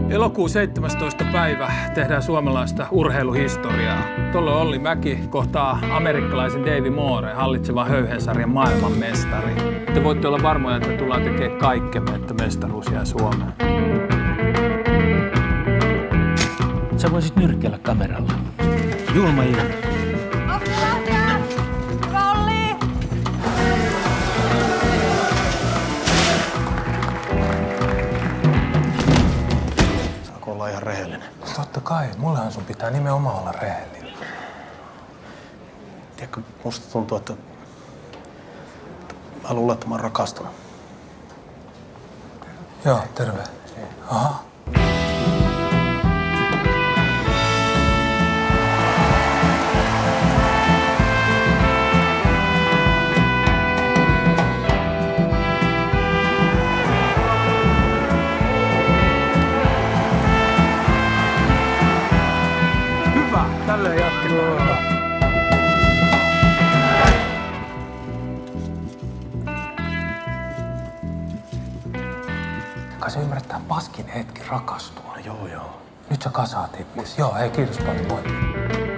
Elokuun 17. päivä tehdään suomalaista urheiluhistoriaa. Tuolloin Olli Mäki kohtaa amerikkalaisen Davey Moore, hallitsevan höyhensarjan maailmanmestari. Te voitte olla varmoja, että tullaan tekemään kaikkemme, että mestaruus jää Suomeen. Sä voisit nyrkkeillä kameralla. Julma ilma. Rolli! Saako olla ihan rehellinen? Totta kai, mullehan sun pitää nimenomaan olla rehellinen. Tiedätkö, musta tuntuu, että mä luulen, että mä oon rakastunut. Joo, terve. Aha. Hyvä, tälleen jatketaan. Kai sä ymmärrät, tää paskin hetki rakastua. Joo. Nyt sä kasaat itses. Joo, hei, kiitos paljon. Moi.